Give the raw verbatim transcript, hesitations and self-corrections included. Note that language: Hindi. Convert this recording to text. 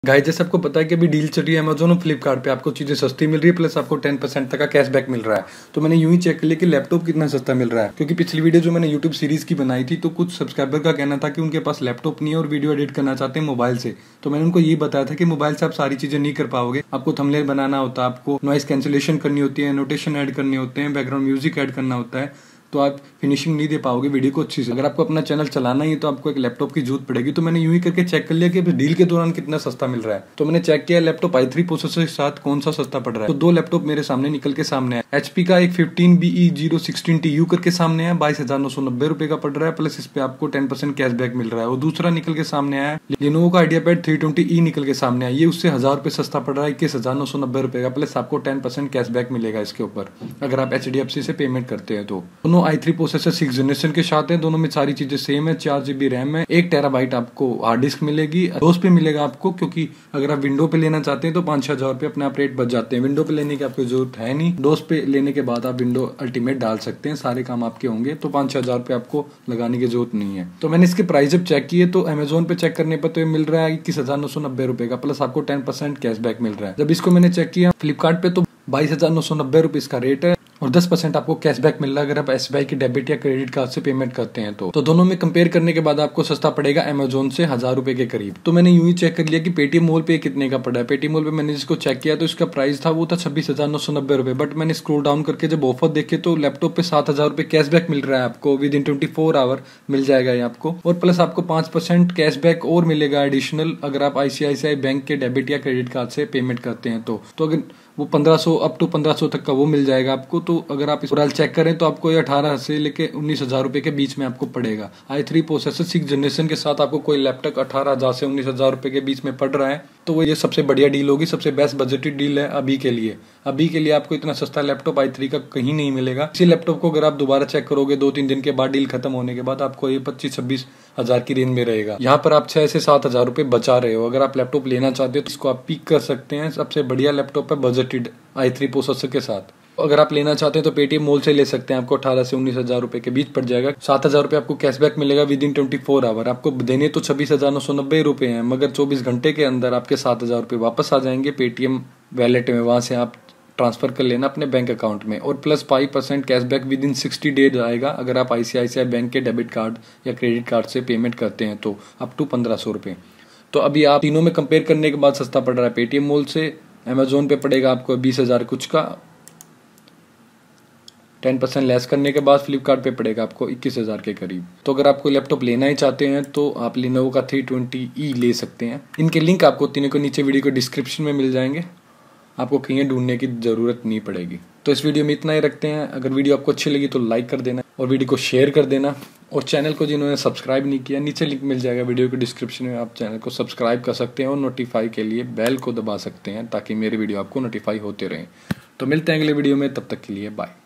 गाइस जैसे आपको पता है कि अभी डील चल रही है अमेजोन और फ्लिपकार्ट पे, आपको चीजें सस्ती मिल रही है प्लस आपको टेन परसेंट तक का कैशबैक मिल रहा है। तो मैंने यूं ही चेक कर लिया कि लैपटॉप कितना सस्ता मिल रहा है, क्योंकि पिछली वीडियो जो मैंने यूट्यूब सीरीज की बनाई थी तो कुछ सब्सक्राइबर का कहना था कि उनके पास लैपटॉप नहीं है और वीडियो एडिट करना चाहते हैं मोबाइल से। तो मैंने उनको ये बताया था कि मोबाइल से आप सारी चीजें नहीं कर पाओगे, आपको थंबनेल बनाना होता है, आपको नॉइस कैंसिलेशन करनी होती है, नोटेशन ऐड करने होते हैं, बैकग्राउंड म्यूजिक ऐड करना होता है, तो आप फिनिशिंग नहीं दे पाओगे वीडियो को अच्छी से। अगर आपको अपना चैनल चलाना ही है तो आपको एक लैपटॉप की जरूरत पड़ेगी। तो मैंने यूं ही करके चेक कर लिया कि डील के दौरान कितना सस्ता मिल रहा है। तो मैंने चेक किया लैपटॉप आई थ्री प्रोसेसर के साथ कौन सा सस्ता पड़ रहा है। तो दो लैपटॉप मेरे सामने निकल के सामने है। एचपी का एक fifteen B E zero sixteen T U करके सामने है, बाईस हजार नौ सौ नब्बे रुपए का पड़ रहा है, प्लस इस पे आपको टेन परसेंट कैशबैक मिल रहा है। और दूसरा निकल के सामने आया लिनोवो का आइडियापैड थ्री ट्वेंटी ई निकल के सामने आया, ये उससे हजार रुपए सस्ता पड़ रहा है, इक्कीस हजार नौ सौ नब्बे रुपए का, प्लस आपको टेन परसेंट कैशबैक मिलेगा इसके ऊपर अगर आप एच डी एफ सी से पेमेंट करते हैं। तो दोनों i three processor six generation के साथ है, दोनों में सारी चीजें सेम है। चार जीबी रैम है, एक टेराबाइट आपको हार्ड डिस्क मिलेगी। डोस पे मिलेगा आपको, क्योंकि अगर आप विंडो पे लेना चाहते हैं तो पांच छह हजार रुपए अपने आप रेट बच जाते हैं। विंडो पे लेने की आपको जरूरत है नहीं, डोस पे लेने के बाद आप विंडो अल्टीमेट डाल सकते हैं, सारे काम आपके होंगे। तो पांच छह हजार रुपए आपको लगाने की जरूरत नहीं है। तो मैंने इसके प्राइस जब चेक किए तो अमेजोन पे चेक करने पर तो ये मिल रहा है इक्कीस हजार नौ सौ नब्बे रुपए का, प्लस आपको टेन परसेंट कैशबैक मिल रहा है। जब इसको मैंने चेक किया फ्लिपकार्ट पे तो बाईस हजार नौ सौ नब्बे रुपए इसका रेट है और दस परसेंट आपको कैशबैक मिल रहा है अगर आप एस बी आई की डेबिट या क्रेडिट कार्ड से पेमेंट करते हैं। तो, तो दोनों में कंपेयर करने के बाद आपको सस्ता पड़ेगा अमेजोन से हजार रुपए के करीब। तो मैंने यूं ही चेक कर लिया कि पेटीएम मॉल पे कितने का पड़ा है। पेटीएम मॉल पे मैंने जिसको चेक किया तो इसका प्राइस था वो था छब्बीस हजार नौ सौ नब्बे रुपए, बट मैंने स्क्रोल डाउन करके जब ऑफर देखे तो लैपटॉप पे सात हजार रुपए कैशबैक मिल रहा है आपको, within twenty four hour मिल जाएगा ये आपको। और प्लस आपको पांच परसेंट कैशबैक और मिलेगा एडिशनल अगर आप आईसीआईसीआई बैंक के डेबिट या क्रेडिट कार्ड से पेमेंट करते हैं। तो, तो अगर वो पंद्रह सौ अप टू पंद्रह सौ तक का वो मिल जाएगा आपको। तो अगर आप इस चेक करें तो आपको ये अठारह से लेके उन्नीस हजार रुपए के बीच में आपको पड़ेगा। I three processor six generation के साथ आपको कोई लैपटॉप अठारह हजार से उन्नीस हजार रुपए के बीच में पड़ रहा है, तो वो ये सबसे बढ़िया डील होगी, सबसे बेस्ट बजटेड डील है अभी के लिए। अभी के लिए आपको इतना सस्ता लैपटॉप आई थ्री का कहीं नहीं मिलेगा। इसी लैपटॉप को अगर आप दोबारा चेक करोगे दो तीन दिन के बाद डील खत्म होने के बाद आपको ये पच्चीस छब्बीस हजार की रेंज में रहेगा। यहाँ पर आप छह से सात हजार रुपए बचा रहे हो। अगर आप लैपटॉप लेना चाहते हो तो इसको आप पिक कर सकते हैं, सबसे बढ़िया लैपटॉप है बजटेड आई थ्री प्रोसेसर के साथ। अगर आप लेना चाहते हैं तो पेटीएम मॉल से ले सकते हैं, आपको अठारह से उन्नीस हजार रुपए के बीच पड़ जाएगा। सात हजार रुपए आपको कैशबैक मिलेगा within twenty four hour. आपको देने तो छब्बीस हजार नौ सौ नब्बे रुपए हैं, मगर चौबीस घंटे के अंदर आपके सात हजार रुपए वापस आ जाएंगे पेटीएम वैलेट में, वहां से आप ट्रांसफर कर लेना अपने बैंक अकाउंट में। और plus five percent cashback within sixty days आएगा अगर आप आईसीआईसीआई बैंक के डेबिट कार्ड या क्रेडिट कार्ड से पेमेंट करते हैं तो अप टू पंद्रह सौ रुपए। तो अभी आप तीनों में कंपेयर करने के बाद सस्ता पड़ रहा है पेटीएम मॉल से। अमेजोन पे पड़ेगा आपको बीस हजार कुछ का, टेन परसेंट लेस करने के बाद फ्लिपकार्ट पे पड़ेगा आपको इक्कीस हजार के करीब। तो अगर आपको लैपटॉप लेना ही चाहते हैं तो आप लिनोवो का थ्री ट्वेंटी ई ले सकते हैं। इनके लिंक आपको तीनों को नीचे वीडियो के डिस्क्रिप्शन में मिल जाएंगे, आपको कहीं ढूंढने की जरूरत नहीं पड़ेगी। तो इस वीडियो में इतना ही रखते हैं। अगर वीडियो आपको अच्छी लगी तो लाइक कर देना और वीडियो को शेयर कर देना। और चैनल को जिन्होंने सब्सक्राइब नहीं किया नीचे लिंक मिल जाएगा वीडियो के डिस्क्रिप्शन में, आप चैनल को सब्सक्राइब कर सकते हैं और नोटिफाई के लिए बेल को दबा सकते हैं ताकि मेरे वीडियो आपको नोटिफाई होते रहें। तो मिलते हैं अगले वीडियो में, तब तक के लिए बाय।